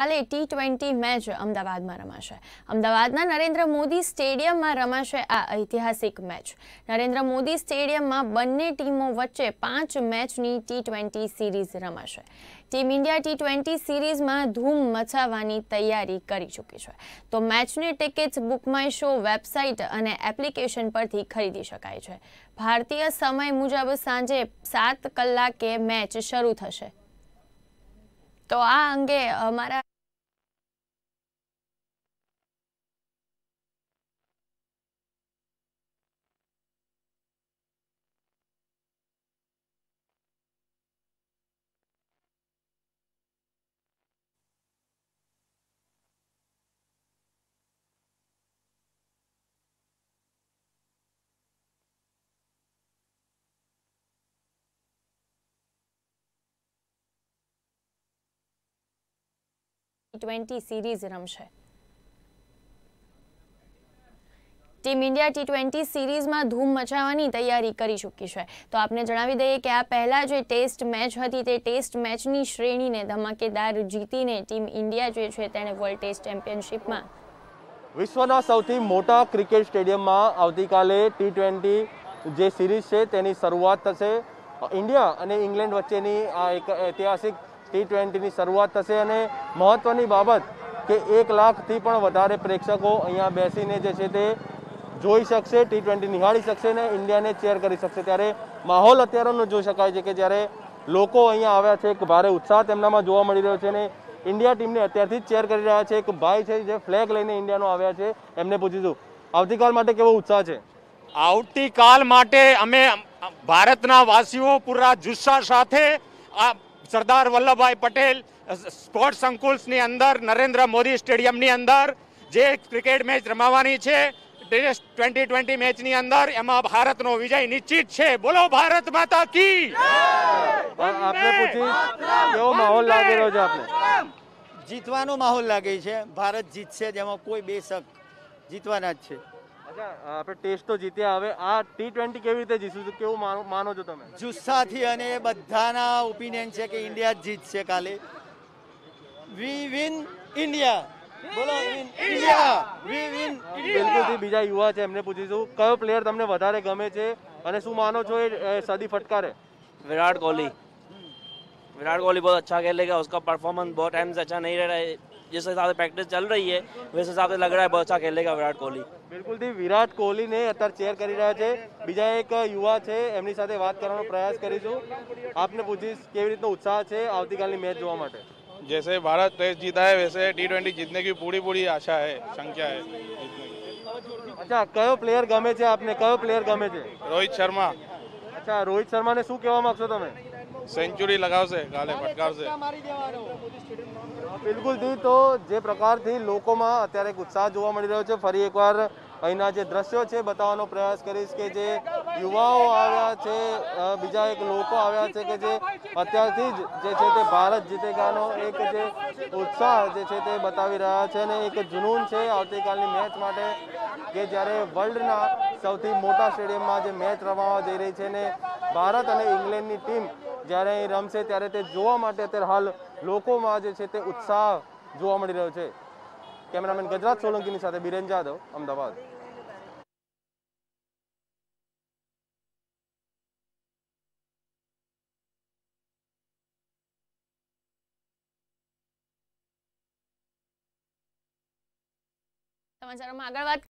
કાલે T20 match અમદાવાદમાં રમાશે। અમદાવાદના નરેન્દ્ર મોદી સ્ટેડિયમમાં રમાશે આ ઐતિહાસિક મેચ। નરેન્દ્ર મોદી સ્ટેડિયમમાં બંને ટીમો વચ્ચે 5 મેચની T20 સિરીઝ રમાશે। ટીમ ઇન્ડિયા T20 સિરીઝમાં ધૂમ મચાવવાની તૈયારી કરી ચૂકી છે। તો મેચની tickets book my show website અને એપ્લિકેશન પરથી ખરીદી શકાય છે। ભારતીય સમય મુજબ સાંજે 7 કલાકે મેચ શરૂ થશે। તો આ અંગે અમારા T20 સિરીઝ રમશે। ટીમ ઇન્ડિયા T20 સિરીઝમાં ધૂમ મચાવવાની તૈયારી કરી ચૂકી છે। તો આપને જણાવી દઈએ કે આ પહેલા જે ટેસ્ટ મેચ હતી તે ટેસ્ટ મેચની શ્રેણીને ધમાકેદાર જીતીને ટીમ ઇન્ડિયા જે છે તેણે વર્લ્ડ ટેસ્ટ ચેમ્પિયનશિપમાં વિશ્વના સૌથી મોટા ક્રિકેટ સ્ટેડિયમમાં આવતીકાલે T20 જે સિરીઝ છે તેની શરૂઆત થશે। ઇન્ડિયા અને ઇંગ્લેન્ડ વચ્ચેની આ એક ઐતિહાસિક T20ની શરૂઆત થશે અને મહત્વની બાબત કે 1 લાખથી પણ વધારે પ્રેક્ષકો અહીંયા બેસીને જે છે તે જોઈ શકશે, T20 નિહાળી શકશે અને ઇન્ડિયાને ચેર કરી શકશે। ત્યારે માહોલ અત્યારનો જોઈ શકાય છે કે જ્યારે લોકો અહીંયા આવ્યા છે, એક ભારે ઉત્સાહ તેમનામાં જોવા મળી રહ્યો છે અને ઇન્ડિયા ટીમને અત્યારથી જ ચેર કરી રહ્યા છે। એક ભાઈ છે જે ફ્લેગ લઈને ઇન્ડિયાનો આવ્યા છે, એમને પૂછીશું આવતીકાલ માટે કેવો ઉત્સાહ છે? આવતીકાલ માટે અમે ભારતના વાસીઓ પૂરા જુસ્સા સાથે આ સરદાર વલ્લભભાઈ પટેલ સ્પોર્ટ્સ સંકુલની અંદર નરેન્દ્ર મોદી સ્ટેડિયમની અંદર જે ક્રિકેટ મેચ રમાવાની છે ટેસ્ટ 2020 મેચની અંદર એમાં ભારતનો વિજય નિશ્ચિત છે। બોલો ભારત માતા કી જય। આપને પૂછી કેવો માહોલ લાગી રહ્યો છે? આપને જીતવાનો માહોલ લાગે છે। ભારત જીતશે, જેમાં કોઈ બે શક જીતવાના જ છે। અચ્છા, આપણે ટેસ્ટ તો જીત્યા, હવે આ T20 કેવી રીતે જીતશું? કેવું માનો છો તમે? જુસ્સાથી, અને બધાના ઓપિનિયન છે કે ઇન્ડિયા જ જીતશે કાલે। વી વિન ઇન્ડિયા, બોલો ઇન્ડિયા, વી વિન ઇન્ડિયા। બિલકુલ, બીજા યુવા છે એમને પૂછીશું કયો પ્લેયર તમને વધારે ગમે છે અને શું માનો છો એ સદી ફટકારે? विराट कोहली। विराट कोहली बहुत अच्छा खेलेगा, उसका परफॉर्मेंस बहुत टाइम से अच्छा नहीं रह रहा है। जिस हिसाब से प्रैक्टिस चल रही है वैसे हिसाब से लग रहा है बहुत अच्छा खेलेगा विराट कोहली। બિલકુલ વિરાટ કોહલીને અત્યારે ચેર કરી રહ્યા છે। બીજા એક યુવા છે એમની સાથે વાત કરવાનો પ્રયાસ કરીશું। આપને પૂછીશ કેવી રીતનો ઉત્સાહ છે આવતીકાલની મેચ જોવા માટે? जैसे भारत टेस्ट जीता है वैसे T20 जीतने की पूरी आशा है, संख्या है जीतने की। અચ્છા, કયો પ્લેયર ગમે છે આપને? કયો પ્લેયર ગમે છે? રોહિત શર્મા। અચ્છા, રોહિત શર્માને શું કહેવા માંગશો તમે? સેન્ચુરી લગાવશે, કાલે ફટકારશે। બિલકુલ તો જે પ્રકારથી લોકોમાં અત્યારે એક ઉત્સાહ જોવા મળી રહ્યો છે, ફરી એકવાર અહીંના જે દ્રશ્યો છે બતાવવાનો પ્રયાસ કરીશ કે જે યુવાઓ આવ્યા છે, બીજા એક લોકો આવ્યા છે કે જે અત્યારથી જ જે છે તે ભારત જીતેગાનો એક જે ઉત્સાહ જે છે તે બતાવી રહ્યા છે અને એક જુનૂન છે આવતીકાલની મેચ માટે કે જ્યારે વર્લ્ડના સૌથી મોટા સ્ટેડિયમમાં જે મેચ રમાવા જઈ રહી છે ને ભારત અને ઇંગ્લેન્ડની ટીમ જ્યારે અહીં રમશે ત્યારે તે જોવા માટે અત્યારે હાલ લોકોમાં જે છે તે ઉત્સાહ જોવા મળી રહ્યો છે। કેમેરામેન ગજરાત સોલંકીની સાથે બિરેન જાદવ, અમદાવાદ। સમાચારોમાં આગળ વાત